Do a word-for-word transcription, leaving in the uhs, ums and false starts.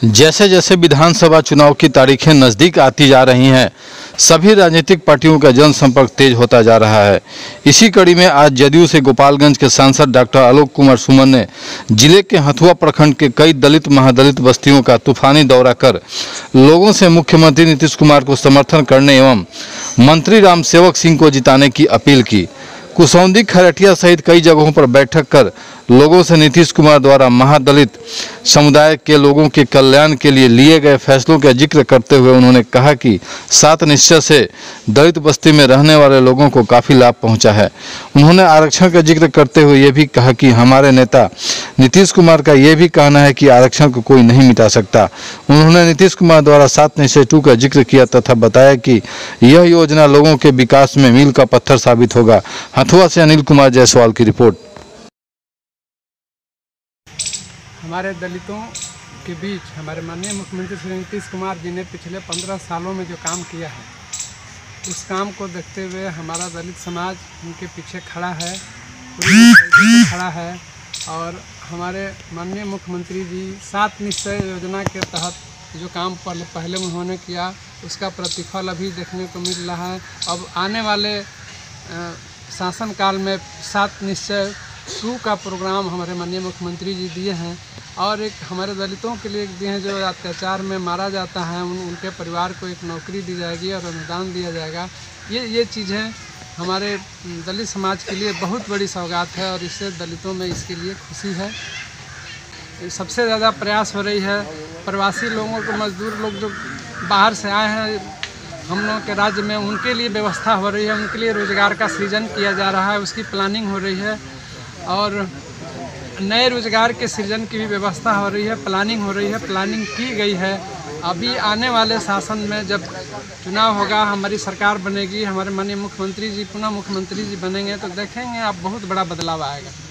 जैसे जैसे विधानसभा चुनाव की तारीखें नज़दीक आती जा रही हैं, सभी राजनीतिक पार्टियों का जनसंपर्क तेज होता जा रहा है। इसी कड़ी में आज जदयू से गोपालगंज के सांसद डॉक्टर आलोक कुमार सुमन ने जिले के हथुआ प्रखंड के कई दलित महादलित बस्तियों का तूफानी दौरा कर लोगों से मुख्यमंत्री नीतीश कुमार को समर्थन करने एवं मंत्री राम सेवक सिंह को जिताने की अपील की। कुसौंदी, खरटिया सहित कई जगहों पर बैठक कर लोगों से नीतीश कुमार द्वारा महादलित समुदाय के लोगों के कल्याण के लिए लिए गए फैसलों का जिक्र करते हुए उन्होंने कहा कि सात निश्चय से दलित बस्ती में रहने वाले लोगों को काफ़ी लाभ पहुंचा है। उन्होंने आरक्षण का जिक्र करते हुए ये भी कहा कि हमारे नेता नीतीश कुमार का ये भी कहना है कि आरक्षण को कोई नहीं मिटा सकता। उन्होंने नीतीश कुमार द्वारा सात निश्चय टू का जिक्र किया तथा बताया कि यह योजना लोगों के विकास में मील का पत्थर साबित होगा। हथुआ से अनिल कुमार जायसवाल की रिपोर्ट। हमारे दलितों के बीच हमारे माननीय मुख्यमंत्री श्री नीतीश कुमार जी ने पिछले पंद्रह सालों में जो काम किया है, उस काम को देखते हुए हमारा दलित समाज उनके पीछे खड़ा है, पूरी खड़ा है। और हमारे माननीय मुख्यमंत्री जी सात निश्चय योजना के तहत जो काम पहले उन्होंने किया, उसका प्रतिफल अभी देखने को मिल रहा है। अब आने वाले शासनकाल में सात निश्चय टू का प्रोग्राम हमारे माननीय मुख्यमंत्री जी दिए हैं और एक हमारे दलितों के लिए दिए हैं जो अत्याचार में मारा जाता है, उन उनके परिवार को एक नौकरी दी जाएगी और अनुदान दिया जाएगा। ये ये चीज़ें हमारे दलित समाज के लिए बहुत बड़ी सौगात है और इससे दलितों में इसके लिए खुशी है। सबसे ज़्यादा प्रयास हो रही है प्रवासी लोगों को, मजदूर लोग जो बाहर से आए हैं हम लोगों के राज्य में, उनके लिए व्यवस्था हो रही है, उनके लिए रोज़गार का सृजन किया जा रहा है, उसकी प्लानिंग हो रही है और नए रोजगार के सृजन की भी व्यवस्था हो रही है, प्लानिंग हो रही है, प्लानिंग की गई है। अभी आने वाले शासन में जब चुनाव होगा, हमारी सरकार बनेगी, हमारे माननीय मुख्यमंत्री जी पुनः मुख्यमंत्री जी बनेंगे, तो देखेंगे आप बहुत बड़ा बदलाव आएगा।